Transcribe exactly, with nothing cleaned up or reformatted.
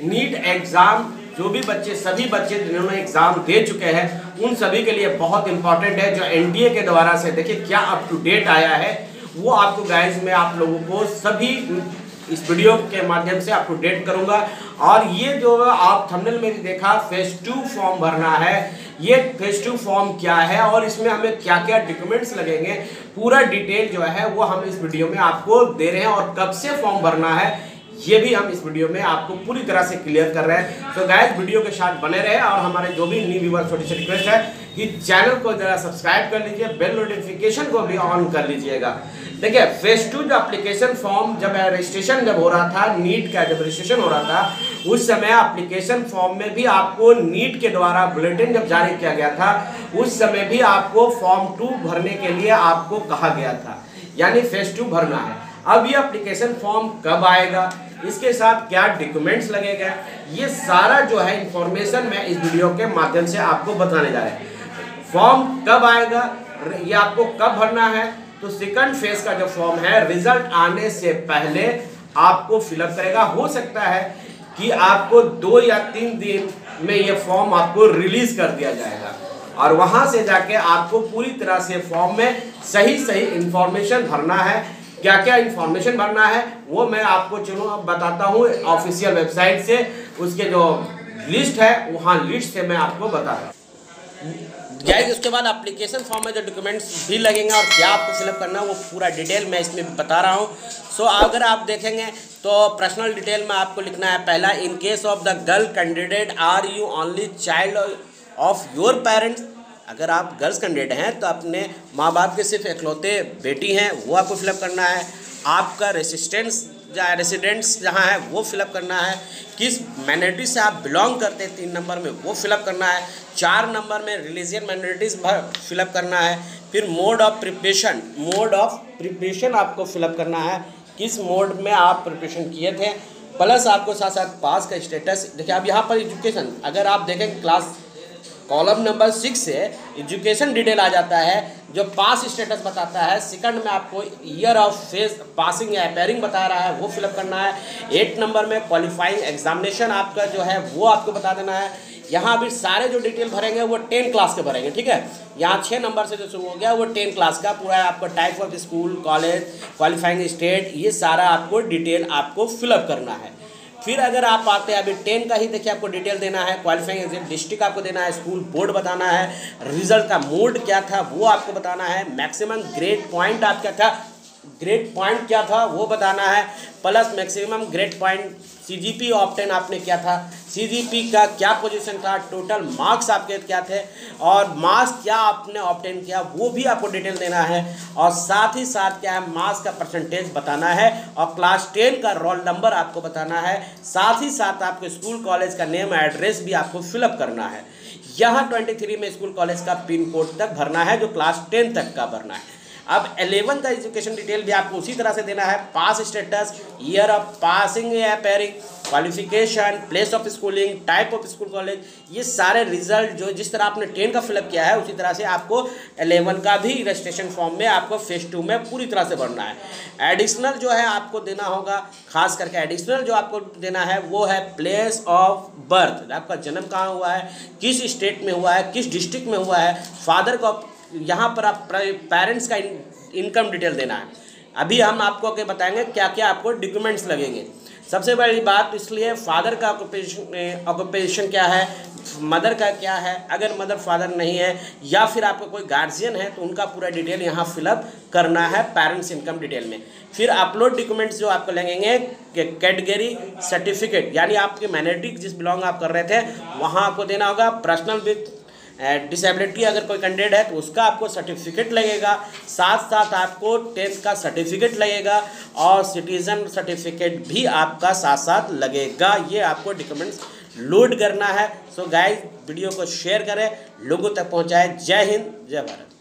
NEET exam जो भी बच्चे सभी बच्चे जिन्होंने एग्ज़ाम दे चुके हैं उन सभी के लिए बहुत इंपॉर्टेंट है। जो एनडीए के द्वारा से देखिए क्या अप टू डेट आया है वो आपको गाइस मैं आप लोगों को सभी इस वीडियो के माध्यम से अप टू डेट करूंगा। और ये जो आप थंबनेल में देखा फेज टू फॉर्म भरना है, ये फेज टू फॉर्म क्या है और इसमें हमें क्या क्या डॉक्यूमेंट्स लगेंगे पूरा डिटेल जो है वो हम इस वीडियो में आपको दे रहे हैं। और कब से फॉर्म भरना है ये भी हम इस वीडियो में आपको पूरी तरह से क्लियर कर रहे हैं। तो गाइस वीडियो के साथ बने रहे और हमारे जो भी न्यू व्यूअर छोटी सी रिक्वेस्ट है कि चैनल को जरा सब्सक्राइब कर लीजिए, बेल नोटिफिकेशन को भी ऑन कर लीजिएगा। देखिए फेज टू जो एप्लीकेशन फॉर्म जब रजिस्ट्रेशन जब हो रहा था, नीट का जब रजिस्ट्रेशन हो रहा था उस समय एप्लीकेशन फॉर्म में भी आपको नीट के द्वारा बुलेटिन जब जारी किया गया था उस समय भी आपको फॉर्म टू भरने के लिए आपको कहा गया था, यानी फेज टू भरना है। अब ये एप्लीकेशन फॉर्म कब आएगा, इसके साथ क्या डॉक्यूमेंट्स लगेगा, ये सारा जो है इंफॉर्मेशन मैं इस वीडियो के माध्यम से आपको बताने जा रहे हैं। फॉर्म कब आएगा, ये आपको कब भरना है, तो सेकंड फेज का जो फॉर्म है रिजल्ट आने से पहले आपको फिलअप करेगा। हो सकता है कि आपको दो या तीन दिन में ये फॉर्म आपको रिलीज कर दिया जाएगा और वहां से जाके आपको पूरी तरह से फॉर्म में सही सही इंफॉर्मेशन भरना है। क्या क्या इंफॉर्मेशन भरना है वो मैं आपको चलो अब बताता हूँ ऑफिशियल वेबसाइट से, उसके जो लिस्ट है वहाँ लिस्ट से मैं आपको बता रहा हूँ। गाइस उसके बाद एप्लीकेशन फॉर्म में जो डॉक्यूमेंट्स भी लगेंगे और क्या आपको फिलअप करना है वो पूरा डिटेल मैं इसमें बता रहा हूँ। सो अगर आप देखेंगे तो पर्सनल डिटेल में आपको लिखना है पहला, in case of the girl candidate are you only child of your parents. अगर आप गर्ल्स कैंडिडेट हैं तो अपने माँ बाप के सिर्फ इकलौते बेटी हैं वो आपको फिलअप करना है। आपका रेसिस्टेंस जहाँ रेसिडेंट्स जहाँ है वो फिलअप करना है। किस माइनॉरिटी से आप बिलोंग करते हैं तीन नंबर में वो फिलअप करना है। चार नंबर में रिलीजियन माइनॉरिटीज़ फिलअप करना है। फिर mode of preparation mode of preparation आपको फिलअप करना है, किस मोड में आप प्रिपरेशन किए थे, प्लस आपको साथ साथ पास का स्टेटस। देखिए आप यहाँ पर एजुकेशन अगर आप देखें क्लास कॉलम नंबर सिक्स से एजुकेशन डिटेल आ जाता है जो पास स्टेटस बताता है। सेकंड में आपको ईयर ऑफ फेज पासिंग या अपेयरिंग बता रहा है वो फिलअप करना है। एट नंबर में क्वालिफाइंग एग्जामिनेशन आपका जो है वो आपको बता देना है। यहाँ भी सारे जो डिटेल भरेंगे वो टेन क्लास के भरेंगे, ठीक है। यहाँ छः नंबर से जो शुरू हो गया वो टेन क्लास का पूरा है। आपका type of school, college, qualifying state, ये सारा आपको डिटेल आपको फिलअप करना है। फिर अगर आप आते हैं अभी टेन का ही देखिए आपको डिटेल देना है, क्वालिफाइंग डिस्ट्रिक्ट आपको देना है, स्कूल बोर्ड बताना है, रिजल्ट का मोड क्या था वो आपको बताना है, मैक्सिमम ग्रेड पॉइंट आपका था ग्रेड पॉइंट क्या था वो बताना है, plus maximum grade point CGP obtain आपने क्या था, सीजीपी का क्या पोजीशन था, टोटल मार्क्स आपके क्या थे और मार्क्स क्या आपने ऑब्टेन किया वो भी आपको डिटेल देना है। और साथ ही साथ क्या है मार्क्स का परसेंटेज बताना है और क्लास टेन का रोल नंबर आपको बताना है। साथ ही साथ आपको स्कूल कॉलेज का नेम एड्रेस भी आपको फिलअप करना है। यहाँ ट्वेंटी थ्री में स्कूल कॉलेज का पिन कोड तक भरना है जो क्लास टेन तक का भरना है। अब इलेवन का एजुकेशन डिटेल भी आपको उसी तरह से देना है, pass status, year of passing या appearing, qualification, place of schooling, type of school college, ये सारे रिजल्ट जो जिस तरह आपने टेन का फिलअप किया है उसी तरह से आपको इलेवन का भी रजिस्ट्रेशन फॉर्म में आपको फेज टू में पूरी तरह से भरना है। एडिशनल जो है आपको देना होगा, खास करके एडिशनल जो आपको देना है वो है प्लेस ऑफ बर्थ, आपका जन्म कहाँ हुआ है, किस स्टेट में हुआ है, किस डिस्ट्रिक्ट में हुआ है, फादर का यहाँ पर आप पेरेंट्स का इनकम डिटेल देना है। अभी हम आपको आगे बताएंगे क्या क्या आपको डॉक्यूमेंट्स लगेंगे। सबसे बड़ी बात इसलिए फादर का ऑक्यूपेशन ऑक्यूपेशन क्या है, मदर का क्या है, अगर मदर फादर नहीं है या फिर आपका कोई गार्जियन है तो उनका पूरा डिटेल यहाँ फिलअप करना है पेरेंट्स इनकम डिटेल में। फिर अपलोड डॉक्यूमेंट्स जो आपको लगेंगे कैटेगरी सर्टिफिकेट, यानी आपके माइनॉरिटी जिस बिलोंग आप कर रहे थे वहाँ आपको देना होगा। पर्सनल विथ डिसेबिलिटी अगर कोई कैंडिडेट है तो उसका आपको सर्टिफिकेट लगेगा, साथ साथ आपको टेंथ का सर्टिफिकेट लगेगा और सिटीजन सर्टिफिकेट भी आपका साथ साथ लगेगा। ये आपको डॉक्यूमेंट्स लोड करना है। सो गाइस वीडियो को शेयर करें, लोगों तक पहुंचाएं। जय हिंद, जय भारत।